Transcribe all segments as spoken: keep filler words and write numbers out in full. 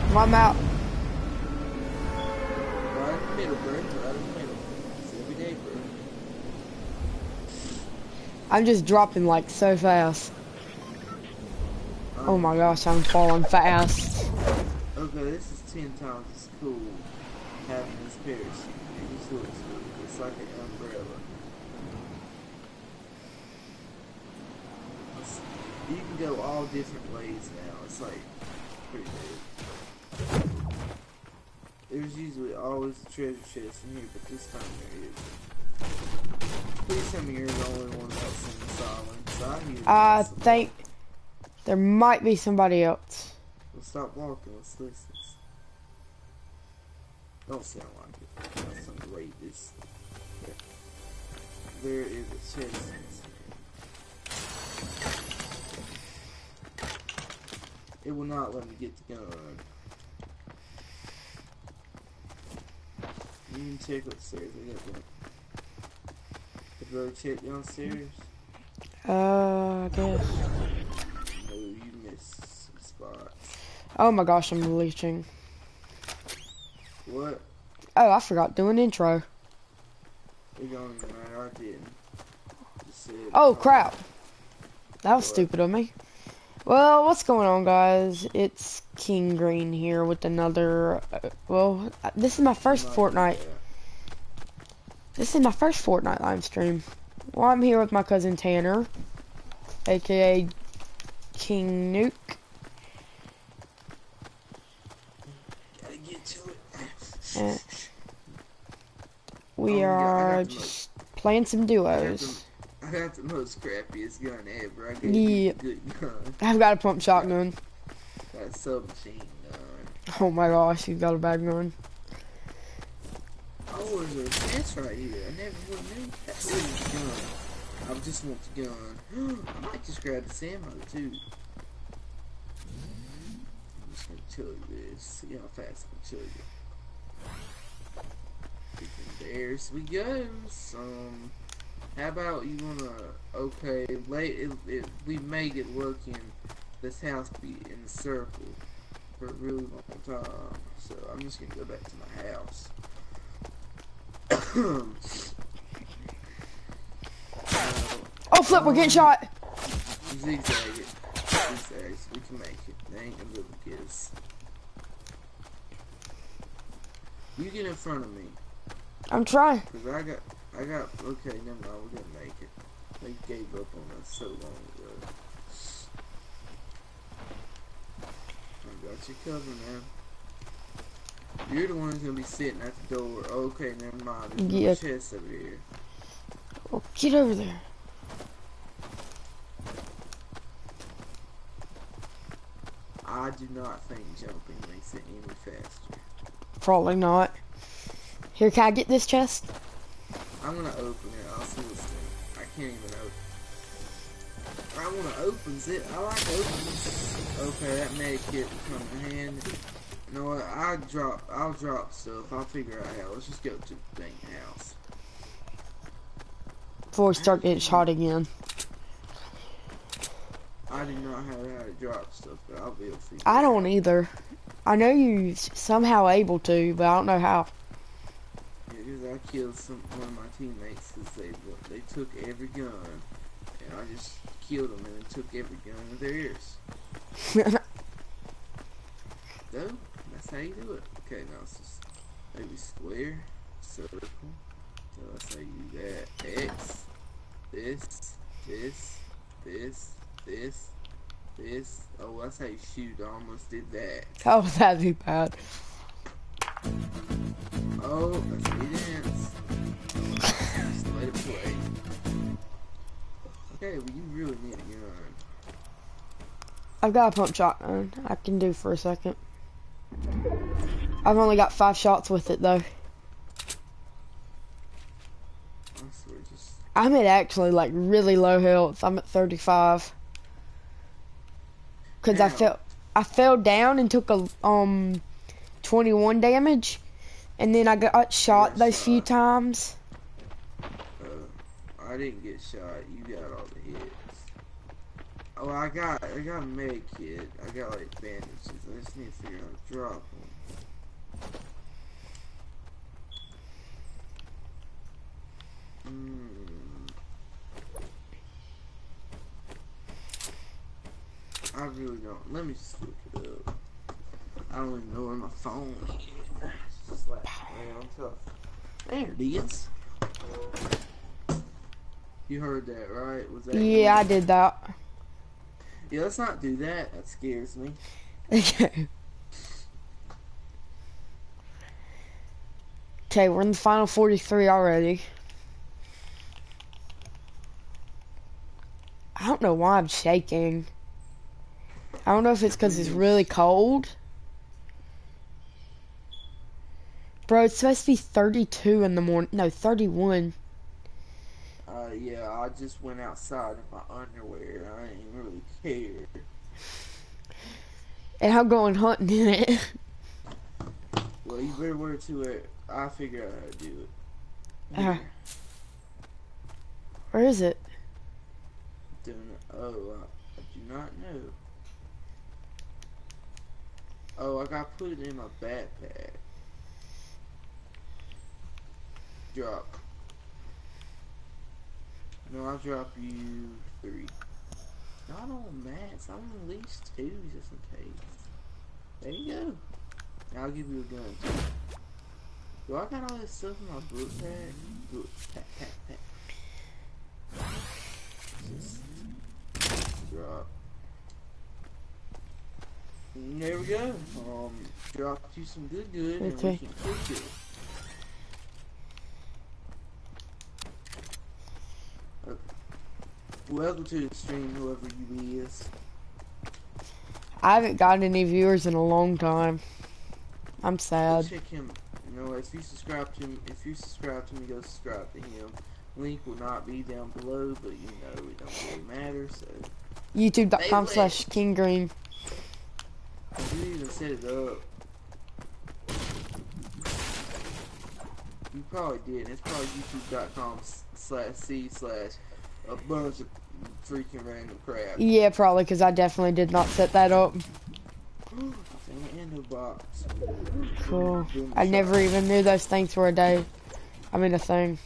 I'm out. Right in the middle, bro. Right in the middle. It's every day, bro. I'm just dropping like so fast. Oh my gosh, I'm falling fast. Okay, this is ten times as cool having this parachute. It just looks good. It's like an umbrella. It's, you can go all different ways now. It's like pretty big. There's usually always a treasure chest in here, but this time there isn't. Please tell me you're the only one else in this island. So I hear I think there might be somebody else. Well, stop walking. Let's listen. Don't sound like it. That's some great this. There is a chest. It will not let me get the gun. You can check upstairs. I got one. Did you ever check downstairs? Uh, I guess. No, you missed some spots. Oh my gosh, I'm leeching. What? Oh, I forgot doing intro. It don't even matter. I didn't. Just said, oh crap! That was what? stupid of me. Well, what's going on, guys? It's King Green here with another. Uh, well, this is my first Fortnite. This is my first Fortnite live stream. Well, I'm here with my cousin Tanner, aka King Nuke. Gotta get to it. And we oh are God, just most, playing some duos. I got the most crappiest gun ever. I got yeah. a good gun. I've got a pump shotgun. Got a submachine gun. Oh my gosh, you've got a bad gun. Oh, there's a chest right here. I never would have knew. That's a really gun. I just want the gun. I might just grab this ammo too. I'm just gonna chug this. See how fast I can chug it. There's we go. Um, how about you wanna? Okay, late. It, it, we made it look in this house be in a circle for a really long time. So I'm just gonna go back to my house. oh flip! Um, we're getting shot. Zigzag it. Zigzags. We can make it. They ain't gonna little kids. You get in front of me. I'm trying. Cause I got, I got. Okay, never mind. We're gonna make it. They gave up on us so long ago. I got you covered, man. You're the one who's gonna be sitting at the door. Okay, never mind. There's no yeah. chest over here. Oh, get over there. I do not think jumping makes it any faster. Probably not. Here, can I get this chest? I'm gonna open it. I'll see what's in it. I can't even open. I wanna open it. I like opens. Okay, that med kit will come in handy. You know what? I drop. I'll drop stuff. I'll figure out how. Let's just go to the dang house before we start getting shot again. I do not have how to drop stuff, but I'll be able to figure I it don't out. either. I know you somehow able to, but I don't know how. Yeah, because I killed some one of my teammates because they they took every gun, and I just killed them and took every gun of theirs. No, that's how you do it. Okay, now it's just maybe square, circle. So that's how you do that. X, this, this, this, this, this. Oh, that's how you shoot. I almost did that. Oh, that'd be bad. Oh, that's how you dance. Just let it play. Okay, well, you really need a gun. I've got a pump shotgun I can do for a second. I've only got five shots with it though. I swear, just... I'm at actually like really low health. I'm at thirty-five. Cause I fell, I fell down and took a um twenty-one damage, and then I got shot got those shot. few times. Uh, I didn't get shot. You got all the hits. Oh, I got, I got a med kit. I got like bandages. I just need to figure out how to drop them. Hmm. I really don't. Let me just look it up. I don't even know where my phone is. It's just like, man, I'm tough. There it is. You heard that, right? Was that Yeah, you? I did that. Yeah, let's not do that. That scares me. Okay. Okay, we're in the final forty-three already. I don't know why I'm shaking. I don't know if it's because it's really cold. Bro, it's supposed to be thirty-two in the morning. No, thirty-one. Uh, yeah, I just went outside in my underwear. I ain't really care. And I'm going hunting in it. Well, you better wear it to it. I'll figure out how to do it. Uh, where is it? Doing it. Oh, uh, I do not know. Oh, I got put it in my backpack. Drop. No, I'll drop you three. Not on max. I'm at least two just in case. There you go. I'll give you a gun too. Do I got all this stuff in my book bag? Book pack, pack, pack. Just drop. And there we go. Um, dropped you some good good, and Okay. we can cook it. Okay. Welcome to the stream, whoever you is. I haven't gotten any viewers in a long time. I'm Go sad. check him. You know, if you subscribe to him, if you subscribe to me, go subscribe to him. Link will not be down below, but you know it don't really matter. So YouTube.com slash King Green. you even set it up. You probably did. It's probably YouTube.com slash C slash a bunch of freaking random crap. Yeah, probably because I definitely did not set that up. I found an endo box. Cool. I never even knew those things were a day. I mean a thing.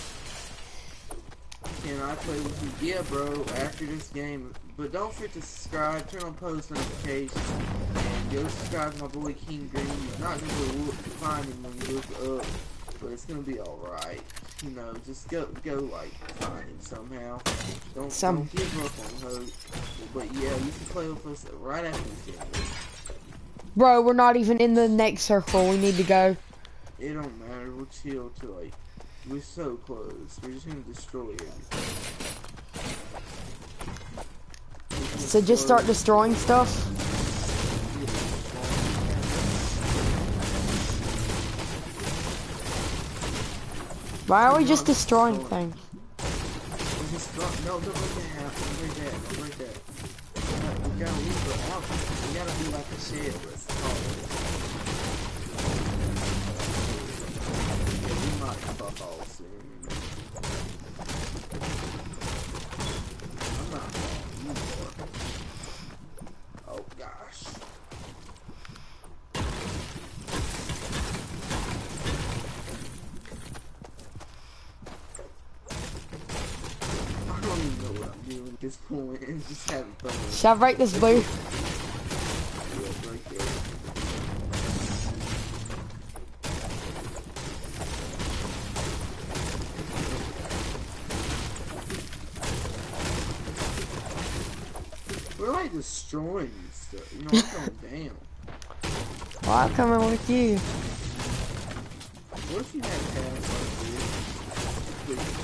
Can I play with you? Yeah, bro, after this game. But don't forget to subscribe, turn on post notifications, and go subscribe to my boy King Green. He's not going to look, find him when you look up, but it's going to be alright. You know, just go, go like, find him somehow. Don't, Some. don't give up on hope. But yeah, you can play with us right after this game. Bro, we're not even in the next circle. We need to go. It don't matter, we'll chill till like, we're so close. We're just going to destroy everything. So just start destroying stuff. Why are we just destroying things? No, don't break that house. Don't break that. Don't break that. We gotta leave it out. We gotta be like a shed. Let's call it. Yeah, we might fuck all soon. I'm not falling anymore. Oh gosh. I don't even know what I'm doing at this point. It's just having fun. Shall I break this blue? Yeah, right there. We're like destroying stuff. You know, I'm going down. Well, I'm coming with you. What if you had a house like this?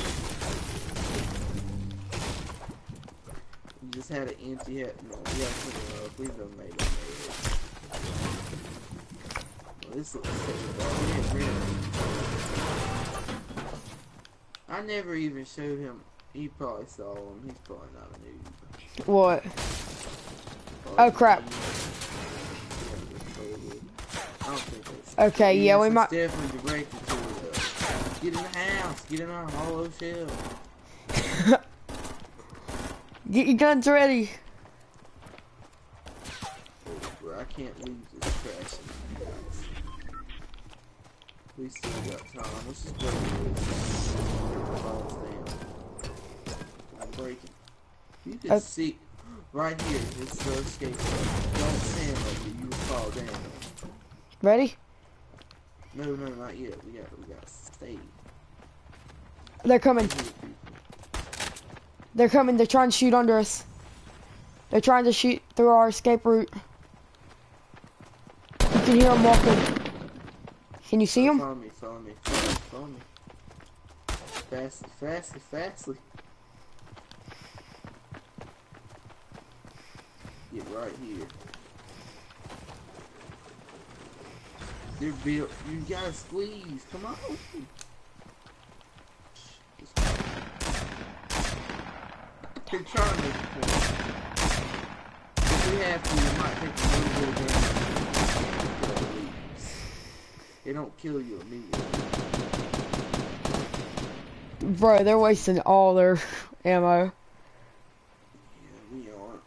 You just had an empty head. No, we gotta put it up. Please don't make it. Well, this looks so bad. Really. I never even showed him. He probably saw him. He's probably not a noob. What? Probably Oh crap. I don't think that's Okay, yeah, we it's might. definitely directed to uh, get in the house, get in our hollow shell. Get your guns ready. Oh, bro, I can't leave this trash in the house. We still got time. Let's just break this. It falls down. I'm breaking. You can Uh, see right here. It's the escape. Don't stand like it. You will fall down. Ready? No, no, not yet. We got, we got to stay. They're coming. They're coming. They're trying to shoot under us. They're trying to shoot through our escape route. You can hear them walking. Can you see them? Follow me, follow me, follow me, follow me. Fastly, fastly, fastly. Get right here. They're built. You gotta squeeze. Come on. They're trying to make a point. If we have to, we might take a little bit of damage. They don't kill you immediately. Bro, they're wasting all their ammo. Yeah, we are.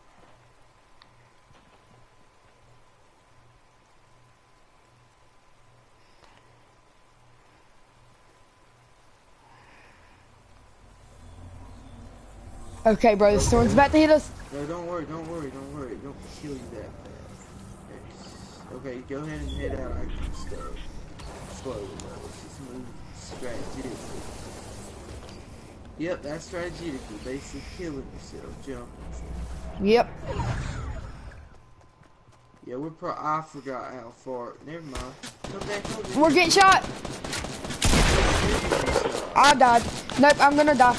Okay, bro, the storm's about to hit us. No, don't worry, don't worry, don't worry. Don't kill you that fast. Okay, go ahead and head out. I can start slowly. Let's just move strategically. Yep, that's strategically. Basically killing yourself, jumping. Yep. Yeah, we're pro- I forgot how far. Never mind. Come back over We're here. getting shot. I died. Nope, I'm gonna die.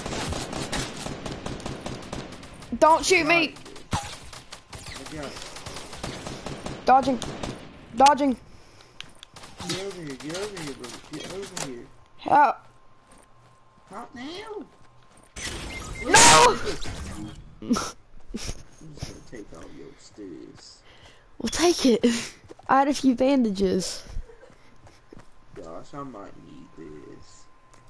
Don't shoot me. I got it. Dodging. Dodging. Get over here, get over here, bro. Get over here. Help. Not now. No! I'm just gonna take all your stairs. We'll take it. I had a few bandages. Gosh, I might need this.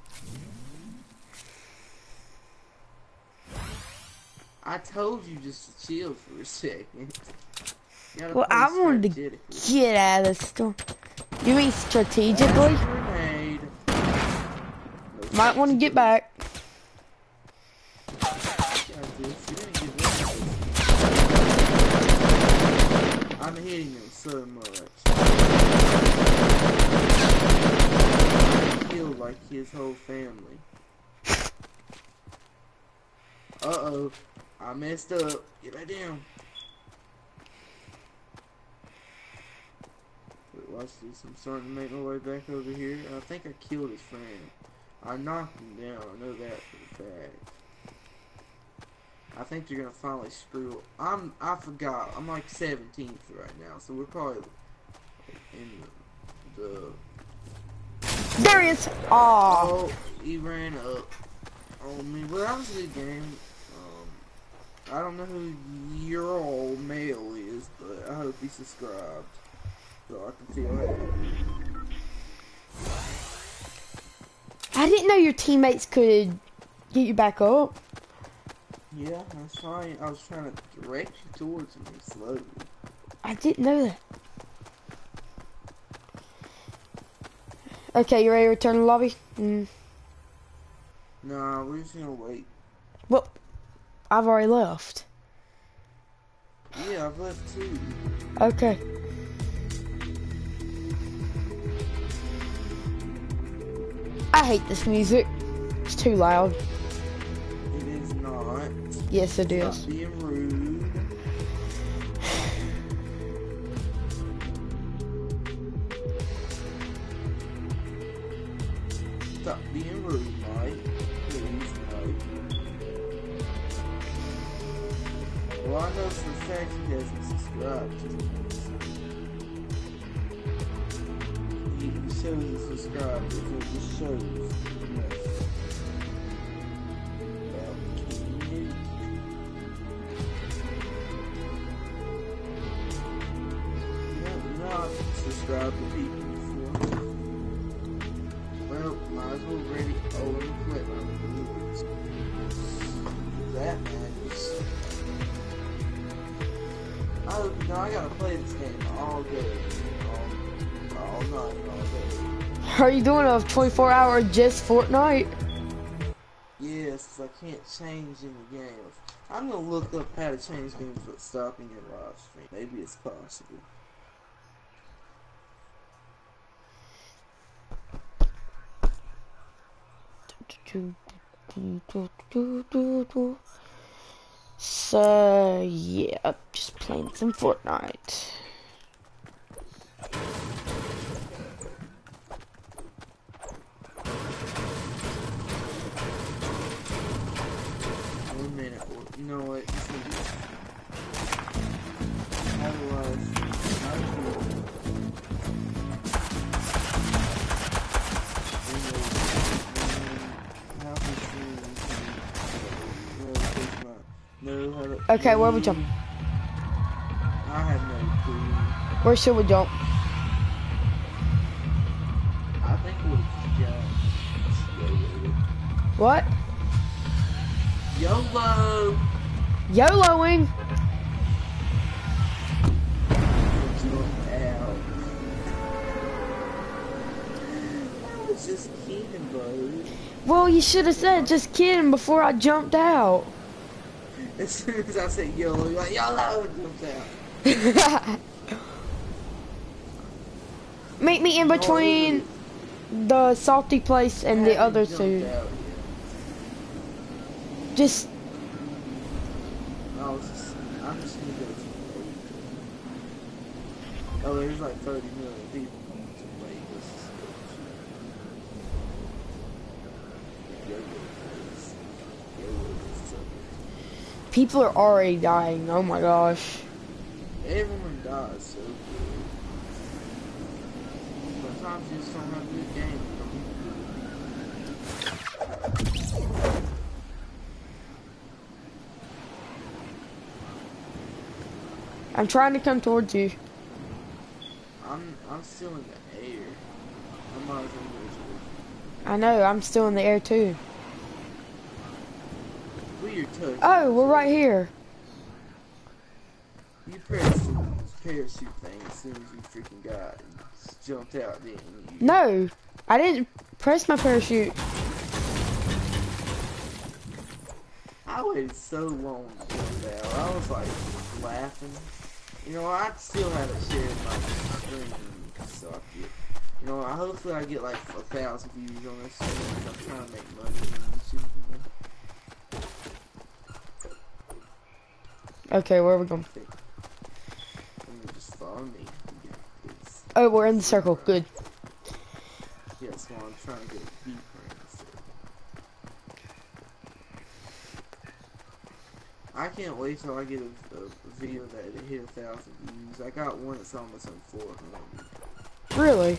I told you just to chill for a second. You gotta Well, play I wanted to strategically. get out of the storm. You mean strategically? Grenade. No Might want to get back. Got this. You didn't get rid of it. I'm hitting him so much. He killed like his whole family. Uh-oh. I messed up. Get back down. Wait, watch this. I'm starting to make my way back over here. I think I killed his friend. I knocked him down. I know that for a fact. I think they're gonna finally screw up. I'm, I forgot. I'm like seventeenth right now, so we're probably in the... the There he is. Aw. oh, he ran up on me. Well, that was a good game. Um, I don't know who your old male is, but I hope he subscribed. So I can feel happy. I didn't know your teammates could get you back up. Yeah, I was trying. I was trying to direct you towards me slowly. I didn't know that. Okay, you ready to return to the lobby? Mm. Nah, we're just gonna wait. Well, I've already left. Yeah, I've left too. Okay. I hate this music. It's too loud. It is not. Yes, it is. Stop being rude. Stop being rude, Mike. Please, Mike. Well, I know for a fact he hasn't subscribed to me. He shows he's subscribed, it just shows. Yes. Well, can you? Yeah, not subscribe to people before. Well, might as well ready. Oh, let me quit my rules. that matters. Oh, no, I gotta play this game all day, all, all night, all day. Are you doing a twenty-four hour just Fortnite? Yes, I can't change any games. I'm gonna look up how to change games without stopping your live stream. Maybe it's possible. So yeah, just playing some Fortnite. One minute, or you know what? How do I? How do No, how to, Okay, where we jump? I have no clue. Where should we jump? I think we'll jump. What? YOLO! YOLOing? Jump out. I was just kidding, bud. Well, you should have said just kidding before I jumped out. As soon as I said YOLO, you're like, YOLO! Jumps out. Meet me in between the salty place and the other two. Just. I was just, I'm just gonna go to Oh, there's like thirty million people going to Vegas. People are already dying. Oh my gosh. Everyone dies so good. Sometimes you just don't have a good game. I'm trying to come towards you. I'm I'm still in the air. I might as well go to I know, I'm still in the air too. weird touch. Oh, we're right here. You pressed the parachute thing as soon as you freaking got it. You just jumped out, didn't you? No, I didn't press my parachute. I waited so long to jump out. I was like laughing. You know, I still haven't shared my screen, so I get, you know, I hopefully I get like a thousand views on this stream because I'm trying to make money on YouTube. You know? Okay, where are we going? And just follow me. It's, Oh, we're in the circle. Good. yeah, so I'm trying to get deeper in this. I can't wait till I get a, a video that hit a thousand views. I got one that's almost on four hundred. Really?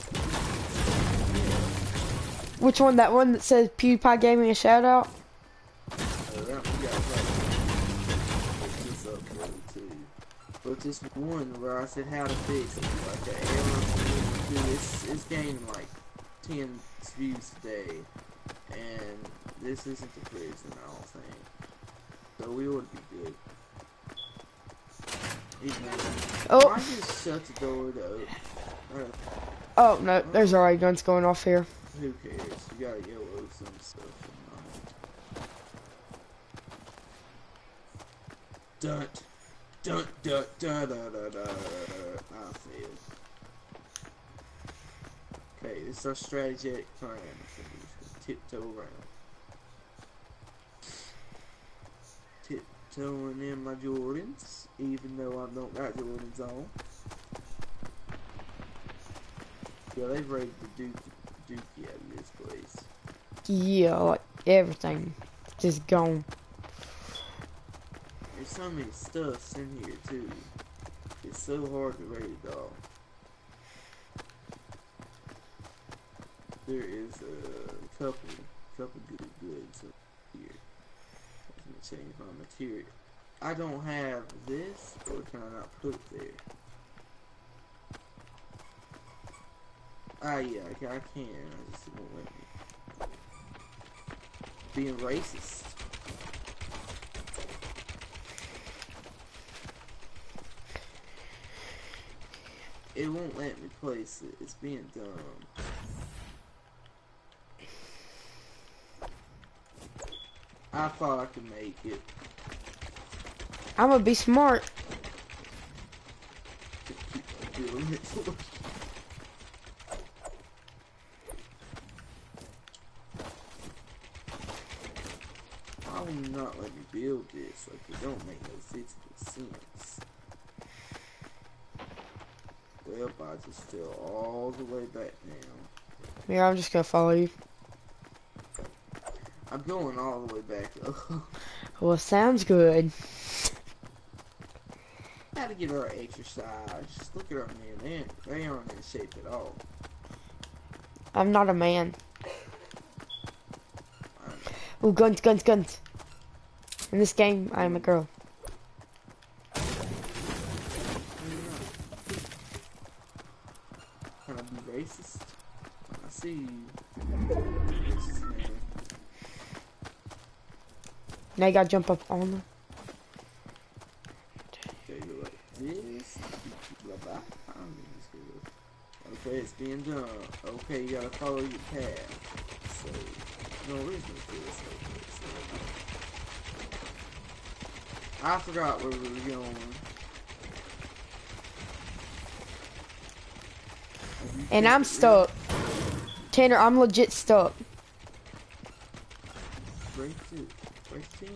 Which one? That one that says PewDiePie gave me a shout out? Uh, that one got like this upload too. But this one where I said how to fix it, like the error, dude, it's, it's gaining like ten views a day, and this isn't the prison, I don't think. So we would be good. Even Oh. I just shut the door though. Uh, Oh, no, there's already guns going off here. who cares? You gotta yellow some stuff. Dun dun dun dun dun dun dun. I failed. Okay, this is our strategic plan. So we're just gonna tiptoe around. Tiptoeing in my Jordans, even though I don't got Jordans on. Yeah, they've raided the Dookie, Dookie out of this place. Yeah, like everything. Just gone. There's so many stuffs in here too. It's so hard to raid it all. There is a couple, couple good goods here. Let me change my material. I don't have this, or can I not put it there? Ah, yeah, I can. I can. I just won't let me. Being racist. It won't let me place it. It's being dumb. I thought I could make it. I'm gonna be smart. Keep doing it. Why will you not let me build this? Like, it don't make no physical sense. Well, I just fell all the way back now. Yeah, I'm just gonna follow you. I'm going all the way back though. Well, sounds good. Gotta get our exercise. Just look at our men. They, they aren't in shape at all. I'm not a man. Ooh, guns, guns, guns. In this game, I am a girl. Can I be racist? I see you. Racist man. Now you gotta jump up on them. Okay, go like this. Blah, blah. I don't think it's good. Okay, it's being done. Okay, you gotta follow your path. So, no reason to do this like this. I forgot where we were going. And I'm stuck. Tanner, I'm legit stuck. Break two. Break team.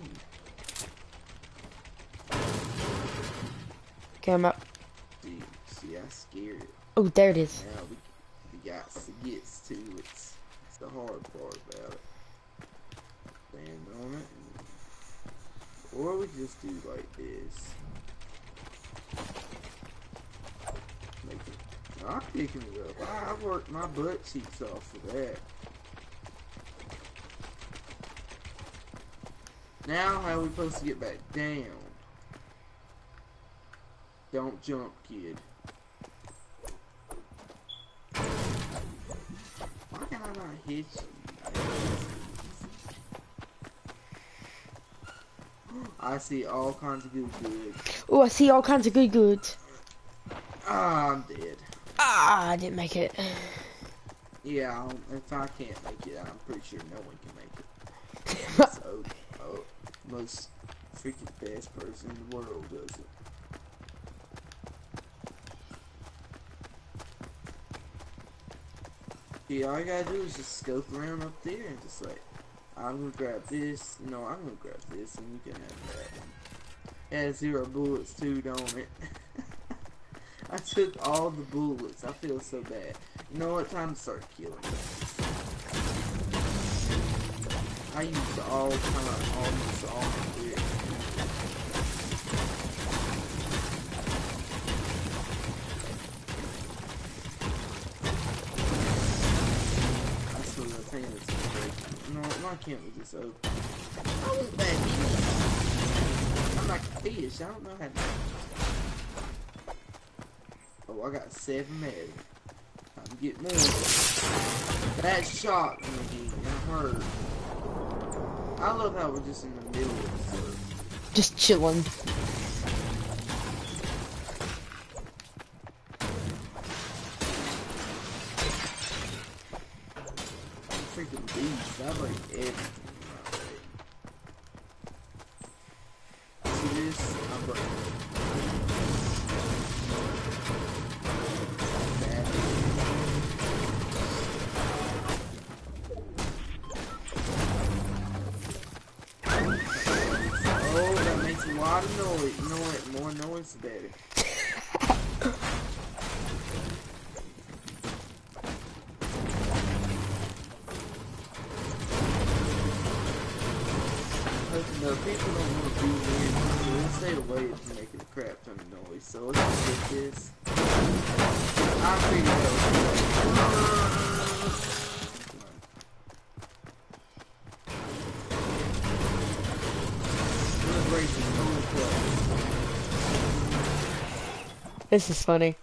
Okay, I'm up. See, see, I scared it. Oh, there it is. Now we, we got to get to it. It's, it's the hard part about it. Stand on it. And, or we just do like this. Make it. I'm picking it up. I, I worked my butt cheeks off for that. Now, how are we supposed to get back down? Don't jump, kid. Why can I not hit you? I see all kinds of good good. Oh, I see all kinds of good goods. Ah, I'm dead. Ah, I didn't make it. Yeah, I'll, if I can't make it, I'm pretty sure no one can make it. So, oh, most freaking best person in the world does it. Yeah, all you gotta do is just scope around up there and just like, I'm gonna grab this, no, I'm gonna grab this, and you can have that. It has zero bullets too, don't it? I took all the bullets. I feel so bad. You know what? Time to start killing things. I used all time, almost all my wit. I still got thing that's breaking. No, why can't we just open? Oh, look at that fish. I'm like a fish. I don't know how to. Oh, I got seven med. Time to get more. That shot me. I heard. I love how we're just in the middle of the surf. Just chilling. Freaking beast. I break everything. See this? I break it. A lot of noise. You know what? More noise, the better. No, people don't want to be weird, so we'll stay away from making a crap ton of noise. So let's just get this. I figured out. This is funny.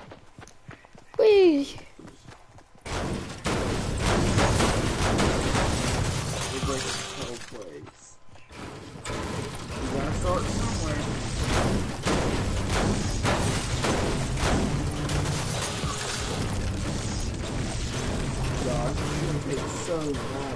Whee! so bad.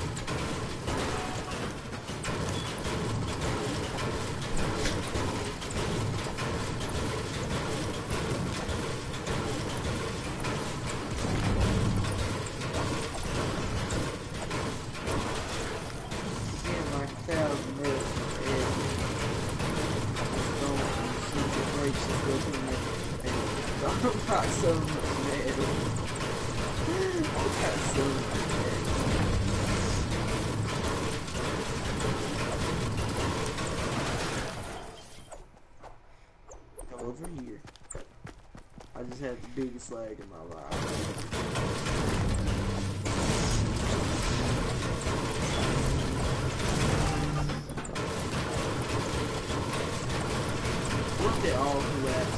Getting like a thousand minutes from Ed. Don't see the brakes and go through it. I'm not so much mad. I got so much mad. Over here. I just had the biggest lag in my life. Look at all the laps.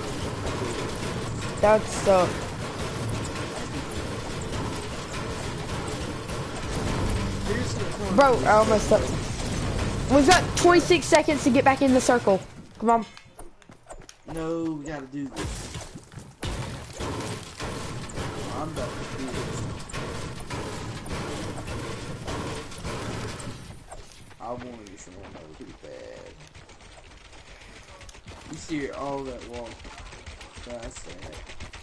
That sucks. Bro, I almost stuck. We've got twenty-six seconds to get back in the circle. Come on. No, we gotta do this. I'm about to do this. I want this one though, pretty bad. You see all that walk. That's sad.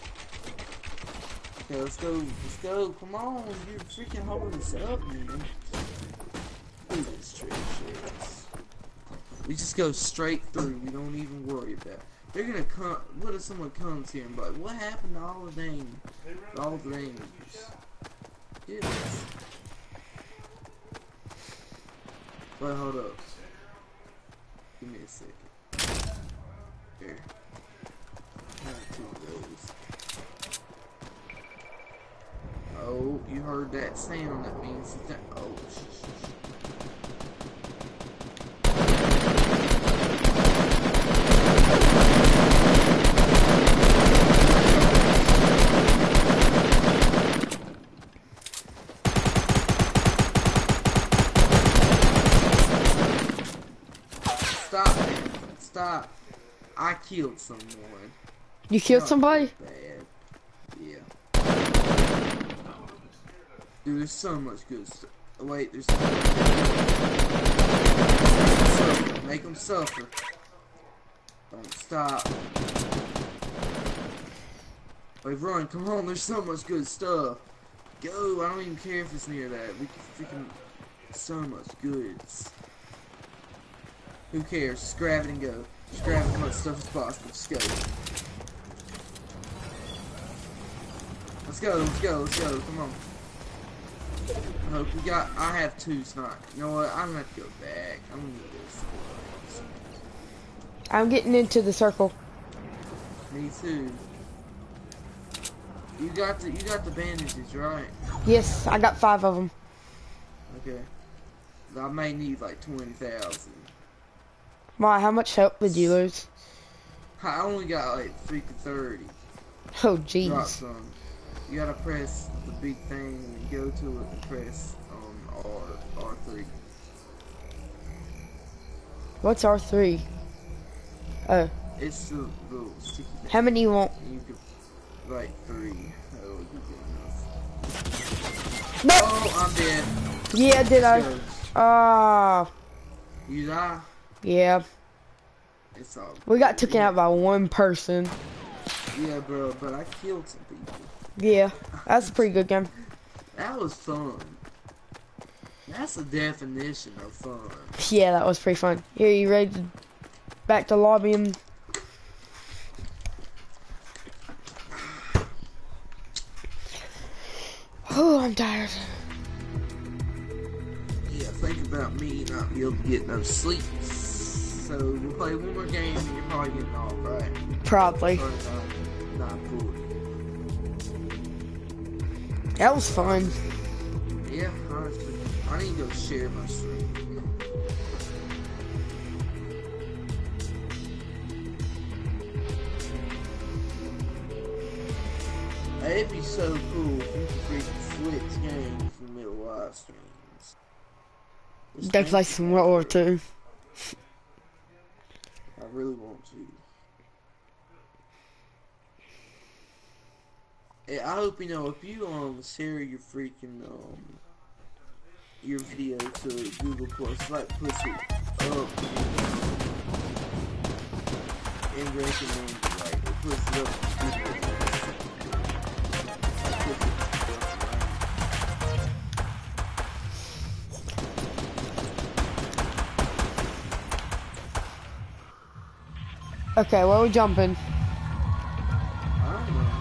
Okay, let's go. Let's go. Come on. You're freaking holding us up, man. Look at this trick shit. We just go straight through. We don't even worry about it. They're gonna come. What if someone comes here and be like, what happened to all the dang, all the dangers? Yes. But hold up. Give me a second. Here. Not two of those. Oh, you heard that sound? That means that. Oh, sh sh sh. Stop, man. Stop. I killed someone. You killed Not somebody? Bad. Yeah. Dude, there's so much good stuff. Wait, there's so much suffer. Make them suffer. Don't stop. Wait, run. Come on. There's so much good stuff. Go. I don't even care if it's near that. We can freaking... So much goods. Who cares? Just grab it and go. Just grab as much stuff as possible. Just go. Let's go, let's go, let's go. Come on. I hope we got. I have two sniper. You know what? I'm gonna have to go back. I'm gonna need this. I'm getting into the circle. Me too. You got the you got the bandages, right? Yes, I got five of them. Okay. I may need like twenty thousand. Why? How much help did you lose? I only got like freaking thirty. Oh, Drop jeez. some. You gotta press the big thing and go to it and press um R R three. What's R three? Oh. It's the little sticky thing. How many you want? You could like three. That would be good enough. No! Oh, I'm dead. Yeah, did I? Go. Ah. You die? Yeah. It's all We got taken out by one person. Yeah, bro, but I killed some people. Yeah, that's a pretty good game. That was fun. That's the definition of fun. Yeah, that was pretty fun. Here, you ready to back to lobbying? Oh, I'm tired. Yeah, think about me not being able to get no sleep. So we'll play one more game and you're probably getting off, right? Probably. Starting at nine forty. That was fun. Yeah, honestly. I need to go share my stream. It'd be so cool if you could freaking switch games from middle live streams. Just Go play think some about World War it. Two. I really want to. Hey, I hope you know if you um share your freaking um your video to Google Plus, like push it up and recommend it, like it push it up to Google Plus. Like, push it to Okay, where are we jumping? I don't know.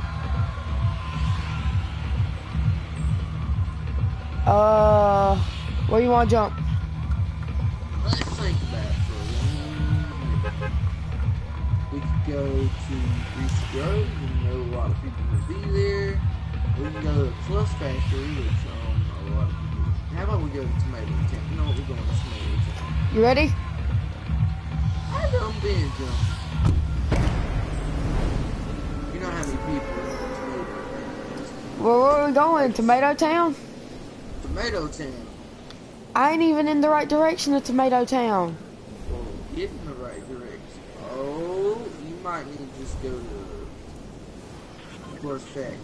Uh, where you want to jump? Let's think about it for a minute. We could go to Greasy Grove, and know a lot of people will be there. We can go to the Plus Factory, which um a lot of people. How about we go to Tomato Town? You know what, we're going to Tomato Town. You ready? I done been jumping. You know how many people are in Tomato Town? Where, where are we going? Tomato Town? Tomato Town. I ain't even in the right direction of Tomato Town. Well, get in the right direction. Oh, you might need to just go to the Plus Factory.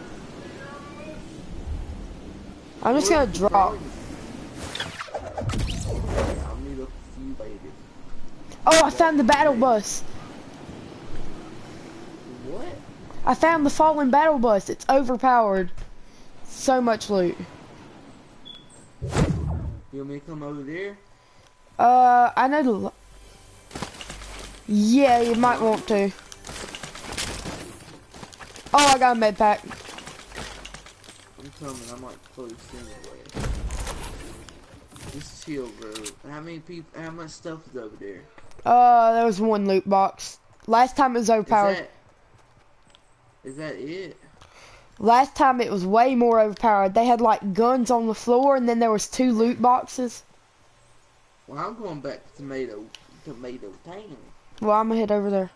I'm just Or gonna you could drop. probably- Okay, I'll meet up with you later. Oh, I found the battle bus. What? I found the fallen battle bus. It's overpowered. So much loot. You want me to come over there? Uh, I know the... lo- Yeah, you might want to. Oh, I got a med pack. I'm coming. I'm like close anyway. Just chill, bro. How many people? How much stuff is over there? Uh, there was one loot box. Last time it was Is overpowered. that? Is that it? Last time it was way more overpowered. They had like guns on the floor, and then there was two loot boxes. Well, I'm going back to Tomato Tomato Town. Well, I'm gonna head over there.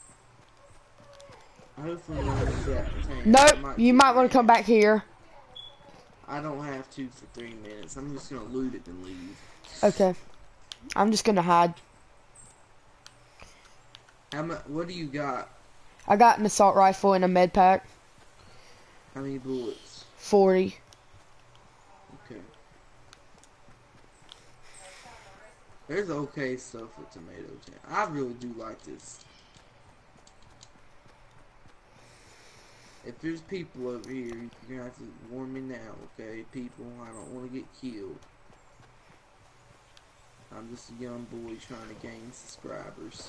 Hopefully, I'm gonna get the town. I Nope, you get might want mad. to come back here. I don't have to for three minutes. I'm just gonna loot it and leave. Okay. I'm just gonna hide. How much? What do you got? I got an assault rifle and a med pack. How many bullets? forty. Okay. There's okay stuff with Tomato Town. I really do like this. If there's people over here, you're gonna have to warn me now, okay? People, I don't want to get killed. I'm just a young boy trying to gain subscribers.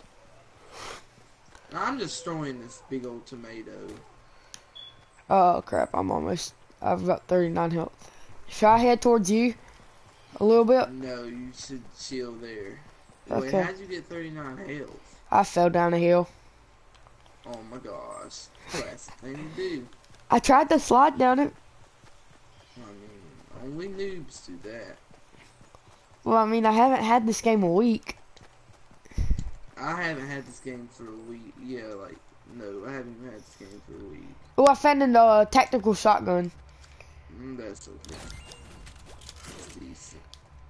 I'm destroying this big old tomato. Oh crap, I'm almost... I've got thirty-nine health. Should I head towards you? A little bit? No, you should chill there. Wait, Okay. how'd you get thirty-nine health? I fell down a hill. Oh my gosh. Classic thing to do. I tried to slide down it. I mean, only noobs do that. Well, I mean, I haven't had this game a week. I haven't had this game for a week. Yeah, like, no, I haven't even had this game for a week. Oh, I found a uh, tactical shotgun. Mm, that's okay. That's decent.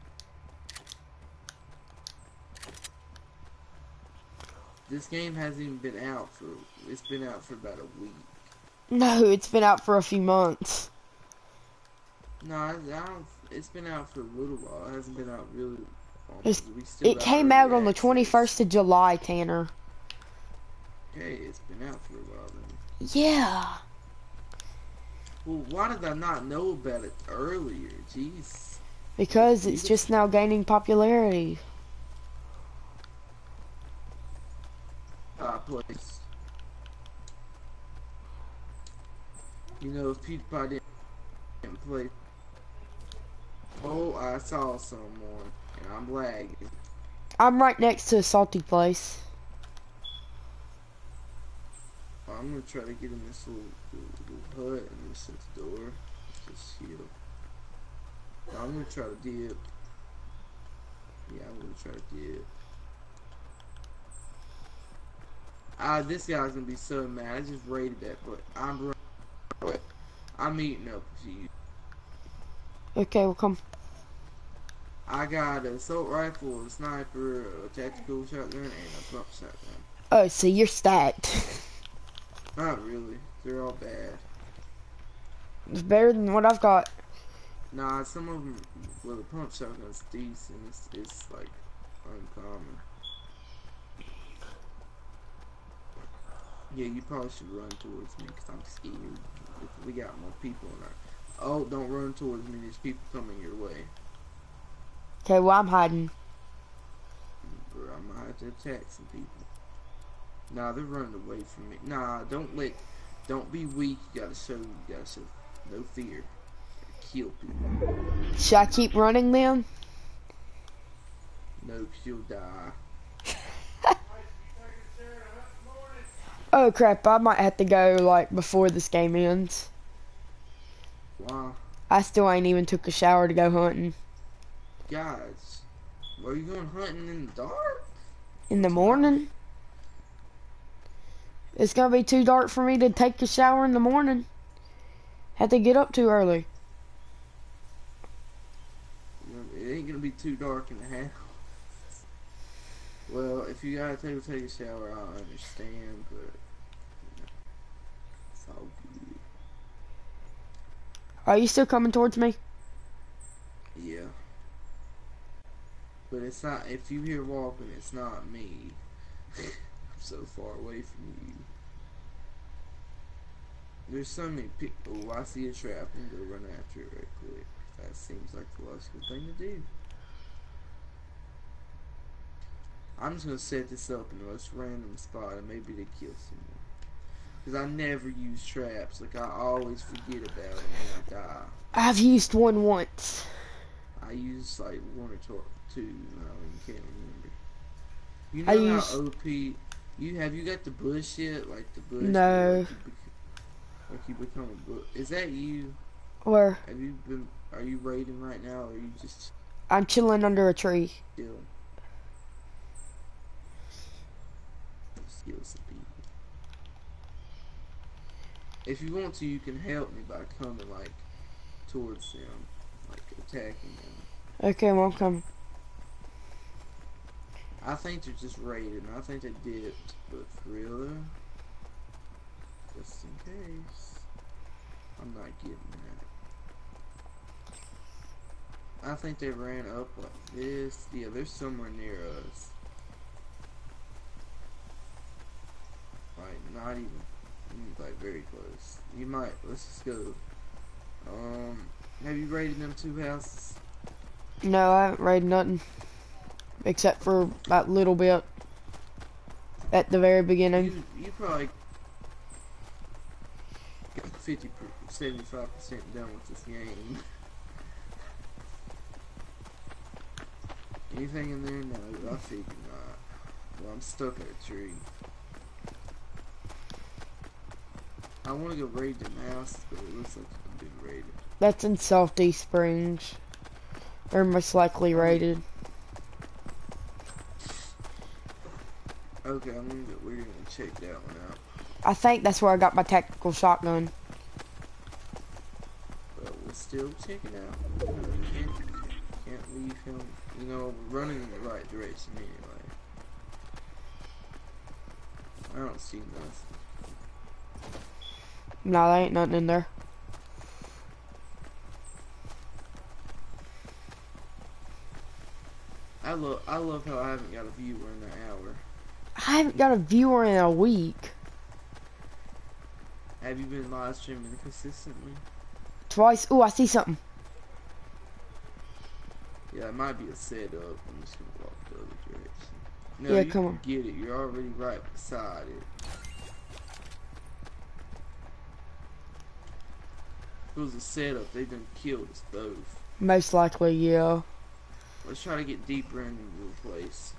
This game hasn't even been out for, it's been out for about a week. No, it's been out for a few months. No, I, I don't, it's been out for a little while. It hasn't been out really long. It's- We still It got came early out on the access. twenty-first of July, Tanner. Okay, it's been out for a while then. Yeah. Well, why did I not know about it earlier? Jeez. Because it's just now gaining popularity. Ah, place. You know, if PewDiePie didn't play. Oh, I saw someone, and I'm lagging. I'm right next to a salty place. I'm gonna try to get in this little, little, little hut and just shut the door. Just chill. I'm gonna try to dip. Yeah, I'm gonna try to dip. Ah, this guy's gonna be so mad. I just raided that, but I'm I'm eating up with you. Okay, well come. I got an assault rifle, a sniper, a tactical shotgun, and a pump shotgun. Oh, so you're stacked. Not really. They're all bad. It's better than what I've got. Nah, some of them, well, the pump shotgun's decent. It's, it's like uncommon. Yeah, you probably should run towards me because I'm scared. If we got more people in our... Oh, don't run towards me. There's people coming your way. Okay, well, I'm hiding. Bro, I'm gonna have to attack some people. Nah, they're running away from me. Nah, don't let... Don't be weak. You gotta show... You gotta show no fear. Kill people. Should I keep running then? No, because you'll die. Oh crap, I might have to go like before this game ends. Why? I still ain't even took a shower to go hunting. Guys, were you going hunting in the dark? In the morning? It's gonna be too dark for me to take a shower in the morning. Have to get up too early. It ain't gonna be too dark in the house. Well, if you gotta take, take a shower, I understand, but you know, it's all good. Are you still coming towards me? Yeah. But it's not, if you hear walking, it's not me. I'm so far away from you. There's so many people. Oh, I see a trap. I'm gonna go run after it right quick. That seems like the logical thing to do. I'm just gonna set this up in the most random spot and maybe they kill someone. Because I never use traps. Like, I always forget about them when I die. I've used one once. I use like one or two. two no, you can't remember. You know I how use... O P. You have you got the bush yet? Like the bush. No. Like you, bec like you become a bush. Is that you? Where? Have you been? Are you raiding right now, or are you just? I'm chilling under a tree. Still. Kill some people. If you want to, you can help me by coming like towards them, like attacking them. Okay, well, I'm coming. I think they're just raiding. I think they dipped, but for real though, just in case, I'm not getting that. I think they ran up like this. Yeah, they're somewhere near us. Like, not even, like, very close. You might, let's just go. Um, have you raided them two houses? No, I haven't raided nothing. Except for that little bit. At the very beginning. You, you probably got fifty, seventy-five percent done with this game. Anything in there? No, I figured not. Well, I'm stuck at a tree. I want to go raid them houses, but it looks like it's been raided. That's in Southeast Springs. They're most likely raided. Okay, I'm gonna go, we're gonna check that one out. I think that's where I got my tactical shotgun. But we'll still check it out. Can't, can't leave him. You know, we're running in the right direction anyway. I don't see nothing. No, there ain't nothing in there. I love I love how I haven't got a viewer in an hour. I haven't got a viewer in a week. Have you been live streaming consistently? Twice. Ooh, I see something. Yeah, it might be a setup. I'm just gonna walk the other direction. No, Yeah, you come can on. get it. You're already right beside it. If it was a setup, they done killed us both. Most likely, yeah. Let's try to get deeper into the place.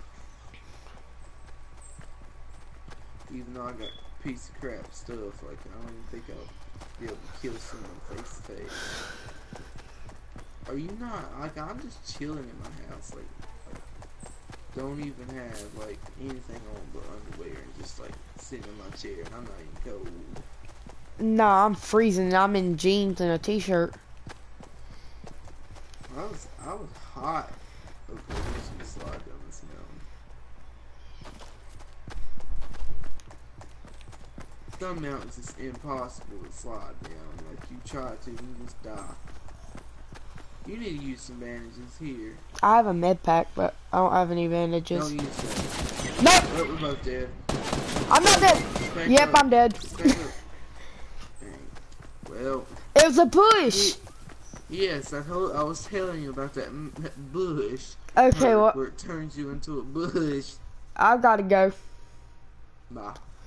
Even though I got a piece of crap stuff, like I don't even think I'll be able to kill someone face to face. Are you not? Like, I'm just chilling in my house, like, like don't even have like anything on but underwear and just like sitting in my chair, and I'm not even cold. Nah, I'm freezing. I'm in jeans and a t-shirt. I was I was hot. Okay, I'm just gonna slide down this mountain. some mountains it's impossible to slide down. Like you try to, you just die. You need to use some bandages here. I have a med pack, but I don't have any bandages. Don't use that. No! Oh, we're both dead. I'm not dead! Back Yep, up. I'm dead. Back up. Dang. Well. It was a bush! Yes, I told. I was telling you about that, m that bush. Okay, where, well, where it turns you into a bush. I've got to go. Bye.